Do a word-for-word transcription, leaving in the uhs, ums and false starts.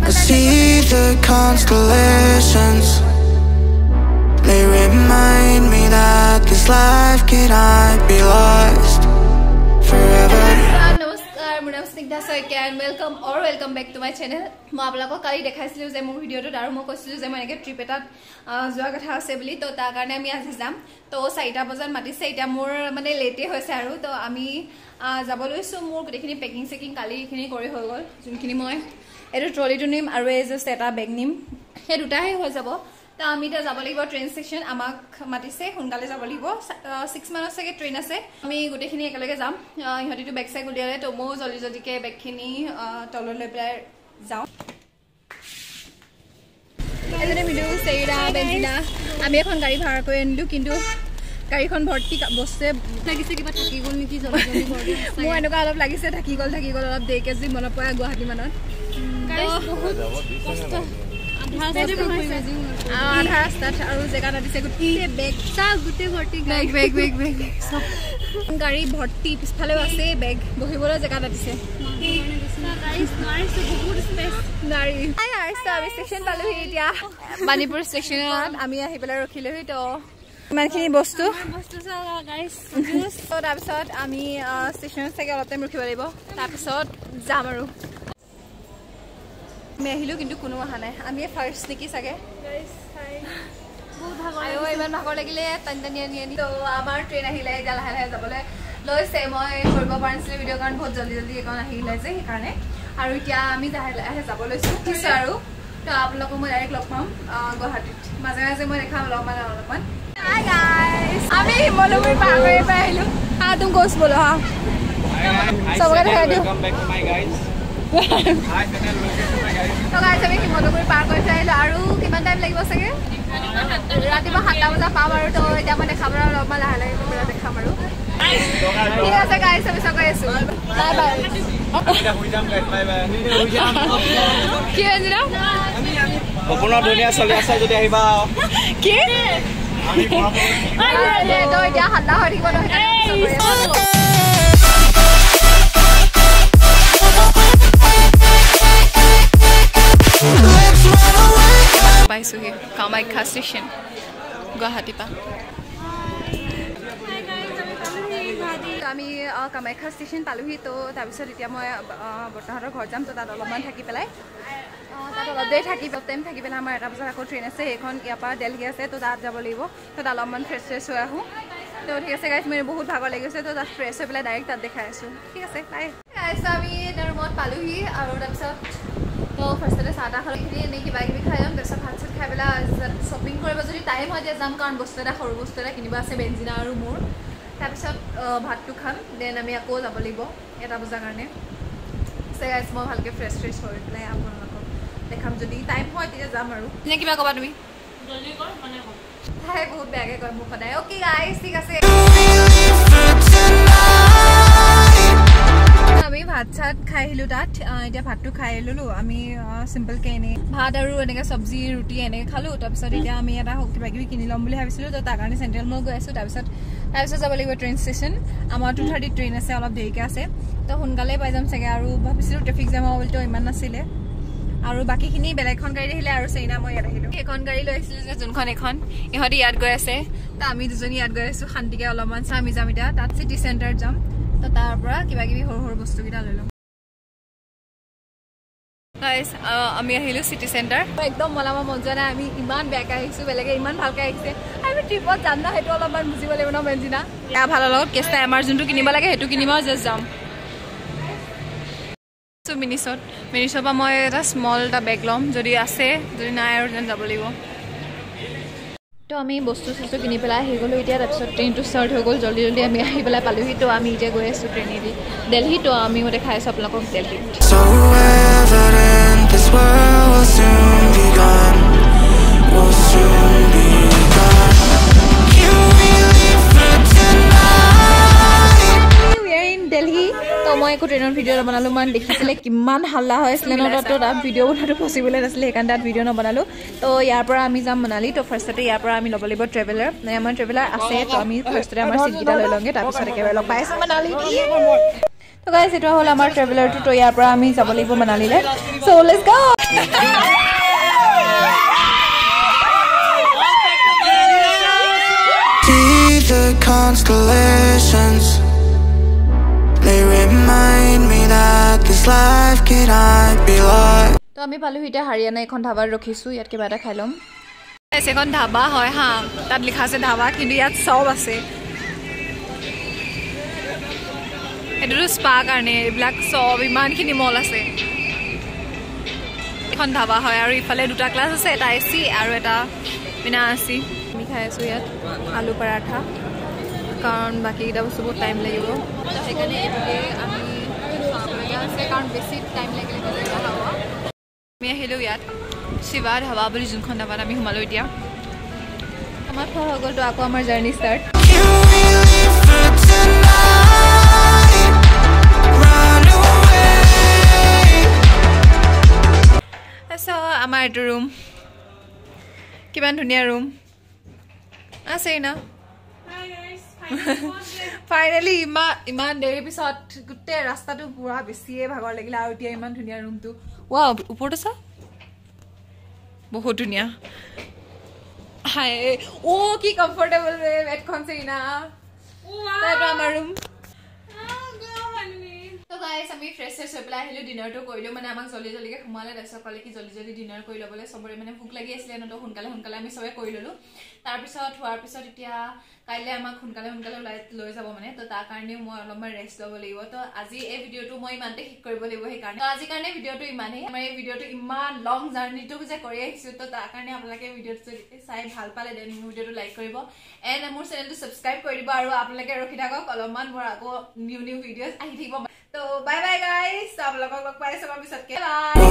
I see the constellations. They remind me that this life cannot be lost forever. Namaskar, my name is Snigdha Soike and welcome or welcome back to my channel. মই আপোনালোকক কালি দেখাইছিলো যে মোৰ ভিডিওটো আৰু মই কৈছিলো যে মই এনেকৈ ট্ৰিপ এটাত যোৱা কথা আছে বুলি তো তাৰ কাৰণে আমি আজি যাম তো চাৰিটা বজাত মাতিছে এতিয়া মোৰ মানে লেটে হৈছে আৰু তো আমি যাব লৈছো মোৰ গোটেইখিনি পেকিং চেকিং কালিখিনি কৰি হৈ গ'ল যোনখিনি মই এটো ট্ৰলিটো নিম আৰু এই জাষ্ট এটা বেগ নিম সেই দুটাহে হৈ যাব তো আমি এতিয়া যাব লাগিব ট্ৰেইন ষ্টেচন আমাক মাতিছে সোনকালে যাব লাগিব ছিক্স মানত চাগে ট্ৰেইন আছে আমি গোটেইখিনি একেলগে যাম ইহঁতিটো বেগ চেগ উলিয়ালে তো মই জলদি জলদিকে বেগখিনি তললৈ পেলাই যাওঁ এজনে মিলু চেইৰা বেঞ্জিনা আমি এখন গাড়ী ভাড়া কৰি আনিলো কিন্তু গাড়ীখন ভৰ্তি বস্তুৱে লাগিছে কিবা থাকি গ'ল নেকি জলদি জলদি ভৰ্তি মোৰ এনেকুৱা অলপ লাগিছে থাকি গ'ল থাকি গ'ল অলপ দেৰিকে যি মনত পৰে গুৱাহাটী মানত বহুত কষ্ট আধা ৰাস্তাত আৰু জেগা নাদিছে গোটেই বেগ চা গোটেই ভৰ্তি বেগ বেগ বেগ বেগ চব গাড়ী ভৰ্তি পিছফালেও আছে বেগ বহিবলৈ জেগা নাদিছে ষ্টেচন পালোহি এতিয়া বাণীপুৰ ষ্টেচনত আমি আহি পেলাই ৰখিলোহি তো ইমানখিনি বস্তু তাৰপিছত আমি ষ্টেচনত চাগে অলপ টাইম ৰখিব লাগিব তাৰপিছত যাম আৰু আমি আহিলো কিন্তু কোনো অহা নাই আমি ফাৰ্ষ্ট নেকি চাগে ইমান ভাগৰ লাগিলে টানি টানি আনি আনি তো আমাৰ ট্ৰেইন আহিলে এতিয়া লাহে লাহে যাবলৈ লৈছে মই কৰিব পৰা নাছিলোঁ ভিডিঅ' কাৰণ বহুত জলদি জলদি এইখন আহিলে যে সেইকাৰণে আৰু এতিয়া আমি লাহে লাহে যাব লৈছোঁ কিছু আৰু তো আপোনালোকক মই ডাইৰেক্ট লগ পাম গুৱাহাটীত মাজে মাজে মই দেখাম অলপমান অলপমান আমি শিমলুগুৰি পাৰ কৰি পাই আহিলোঁ হা তুমি গৈছ বোলো হা চবকে দেখাই দিওঁ তো গাইজ আমি শিমলুগুৰি পাৰ কৰি থৈ আহিলোঁ আৰু কিমান টাইম লাগিব চাগে ৰাতিপুৱা সাতটা বজাত পাম আৰু তো এতিয়া মই দেখাম আৰু অলপমান লাহে লাহে দেখাম আৰু ঠিক আছে গাইজ আমি চব গৈ আছোঁ বাই বাই কি হৈছিল আপোনাৰ ধুনীয়া চলি আছে যদি আহিবা কি এতিয়া হাল্লা হৈ থাকিব নহয় পাইছোহি কামাখ্যা ষ্টেচন গুৱাহাটীৰ পৰা আমি কামাখ্যা ষ্টেচন পালোহি তো তাৰপিছত এতিয়া মই বৰ্তাহঁতৰ ঘৰত যাম তো তাত অলপমান থাকি পেলাই তাত অলপ দেৰি থাকি টাইম থাকি পেলাই আমাৰ এটা বজাত আকৌ ট্ৰেইন আছে সেইখন ইয়াৰ পৰা দেলহি আছে তো তাত যাব লাগিব তো তাত অলপমান ফ্ৰেছ ফ্ৰেছ হৈ আহোঁ তো ঠিক আছে গাইজ মোৰ বহুত ভাগৰ লাগিছে তো তাত ফ্ৰেছ হৈ পেলাই ডাইৰেক্ট তাত দেখাই আছোঁ ঠিক আছে বাই গাইজ আমি তাৰ ৰুমত পালোহি আৰু তাৰপিছত তো ফাৰ্ষ্টতে চাহ তাহ খালি এনেই কিবা কিবি খাই যাম তাৰপিছত ভাত চাত খাই পেলাই শ্বপিং কৰিব যদি টাইম হয় তেতিয়া যাম কাৰণ বস্তু এটা সৰু বস্তু এটা কিনিব আছে বেঞ্জিনা আৰু মোৰ তাৰপিছত ভাতটো খাম দেন আমি আকৌ যাব লাগিব এটা বজাৰ কাৰণে গাইজ মই ভালকৈ ফ্ৰেছ ফ্ৰেছ হৈ পেলাই আপোনালোকক দেখাম যদি টাইম হয় তেতিয়া যাম আৰু নে কিবা ক'বা তুমি তাই বহুত বেয়াকৈ কয় মোক সদায় অ'কে গাইজ ঠিক আছে আমি ভাত চাত খাই আহিলোঁ তাত এতিয়া ভাতটো খাই ল'লোঁ আমি চিম্পলকৈ এনেই ভাত আৰু এনেকৈ চব্জি ৰুটি এনেকৈ খালোঁ তাৰপিছত এতিয়া আমি এটা কিবা কিবি কিনি ল'ম বুলি ভাবিছিলোঁ তো তাৰ কাৰণে চেণ্ট্ৰেল মল গৈ আছোঁ তাৰপিছত তাৰপিছত যাব লাগিব ট্ৰেইন ষ্টেচন আমাৰ টু থাৰ্টিত ট্ৰেইন আছে অলপ দেৰিকৈ আছে তো সোনকালে পাই যাম চাগে আৰু ভাবিছিলোঁ ট্ৰেফিক জাম হ'ব বুলিতো ইমান নাছিলে আৰু বাকীখিনি বেলেগখন গাড়ী আহিলে আৰু চেইনা মই ইয়াত আহিলোঁ এইখন গাড়ী লৈ আহিছিলোঁ যে যোনখন এখন ইহঁতি ইয়াত গৈ আছে তো আমি দুজনী ইয়াত গৈ আছোঁ শান্তিকৈ অলপমান চাম আমি যাম এতিয়া তাত চিটি চেণ্টাৰত যাম তো তাৰ পৰা কিবা কিবি সৰু সৰু বস্তুকেইটা লৈ ল'ম গাইজ আমি আহিলোঁ চিটি চেণ্টাৰ একদম মলাব মন যোৱা নাই আমি ইমান বেয়াকৈ আহিছোঁ বেলেগে ইমান ভালকৈ আহিছে আমি ট্ৰিপত যাম ন সেইটো অলপমান বুজিব লাগিব ন বেঞ্জিনা এয়া ভাল লগত কেছ নাই আমাৰ যোনটো কিনিব লাগে সেইটো কিনিম আৰু জাষ্ট যাম মিনিছত মিনিছৰ পৰা মই এটা স্মল এটা বেগ ল'ম যদি আছে যদি নাই আৰু যেন যাব লাগিব তো আমি বস্তু চস্তু কিনি পেলাই আহি গ'লোঁ এতিয়া তাৰপিছত ট্ৰেইনটো ষ্টাৰ্ট হৈ গ'ল জল্দি জল্দি আমি আহি পেলাই পালোহি তো আমি এতিয়া গৈ আছোঁ ট্ৰেইনেদি দেলহি তো আমিও দেখাই আছোঁ আপোনালোকক দেলহিত মই একো ট্ৰেইনৰ ভিডিঅ' নবনালোঁ মই দেখিছিলে কিমান হাল্লা হৈ আছিলে ন তাত তাত ভিডিঅ' বনোৱাটো পচিবলে নাছিলে সেইকাৰণে তাত ভিডিঅ' নবনালোঁ তো ইয়াৰ পৰা আমি যাম মনালী তো ফাৰ্ষ্টতে ইয়াৰ পৰা আমি ল'ব লাগিব ট্ৰেভেলাৰ মানে আমাৰ ট্ৰেভেলাৰ আছে তো আমি ফাৰ্ষ্টতে আমাৰ চিটকেইটা লৈ লওঁগৈ তাৰপিছত একেবাৰে লগ পাই আছোঁ মনালী তো গাইজ এটা হ'ল আমাৰ ট্ৰেভেলাৰটো তো ইয়াৰ পৰা আমি যাব লাগিব মানালীলৈ so let's go The constellations, they remind me that this life cannot be lost. তো আমি পালো হিটা হাৰিয়ানা এখন ধাবাত ৰখিছো ইয়াত কিবা এটা খাই লম এখন ধাবা হয় হা তাত লিখা আছে ধাবা কিন্তু ইয়াত সব আছে এটো স্পা কাৰণে এইবিলাক সব ইমানখিনি মল আছে এখন ধাবা হয় আৰু ইফালে দুটা ক্লাছ আছে এটা এসি আৰু এটা বিনা এসি আমি খাই আছো ইয়াত আলু পৰাঠা কাৰণ বাকি এটা বস্তু বহুত টাইম লাগিব তো সেইকাৰণে এটোকে আমি খাবলগীয়া আছে কাৰণ বেছি টাইম লাগিলে গ'লে খাৱা আমি আহিলো ইয়াত শিৱা ধাবা বুলি যোনখন ধাবাত আমি সোমালো এতিয়া আমাৰ খোৱা হৈ গ'ল তো আকৌ আমাৰ জাৰ্নি ষ্টাৰ্ট so আমাৰ এইটো ৰুম কিমান ধুনীয়া ৰুম আছে না ফাইনালি ইমান ইমান দেৰি পিছত গোটেই ৰাস্তাটো পুৰা বেছিয়ে ভাগৰ লাগিলে আৰু এতিয়া ইমান ধুনীয়া ৰুমটো ৱাও ওপৰটো চা বহুত ধুনীয়া হাই ও কি কমফৰ্টেবল ৰে বেডখন আছে না তাইটো আমাৰ ৰুম তো গাইস আমি ফ্ৰেছ ফ্ৰেছ হৈ পেলাই আহিলো ডিনাৰটো কৰিলো মানে আমাক জলদি জলদিকে খমালে তাৰপিছত ক'লে কি জলদি জলদি ডিনাৰ কৰি ল'বলৈ চবৰে মানে ভোক লাগি আছিলে ন তো সোনকালে সোনকালে আমি চবে কৰি ল'লো তাৰপিছত হোৱাৰ পিছত এতিয়া কাইলৈ আমাক সোনকালে সোনকালে ওলাই লৈ যাব মানে তো তাৰ কাৰণেও মই অলপমান ৰেষ্ট ল'ব লাগিব তো আজি এই ভিডিঅ'টো মই ইমানতে শেষ কৰিব লাগিব সেইকাৰণে তো আজিৰ কাৰণে ভিডিঅ'টো ইমানেই আমাৰ এই ভিডিঅ'টো ইমান লং জাৰ্নিটো যে কৰি আহিছোঁ তো তাৰ কাৰণে আপোনালোকে ভিডিঅ'টো চাই ভাল পালে দেন মোৰ ভিডিঅ'টো লাইক কৰিব এণ্ড মোৰ চেনেলটো ছাবস্ক্ৰাইব কৰি দিব আৰু আপোনালোকে ৰখি থাকক অলপমান মোৰ আকৌ নিউ নিউ ভিডিঅ'জ আহি থাকিব তো বাই বাই গাইজ আপোনালোকক লগ পাই আছোঁ পিছতকে বাই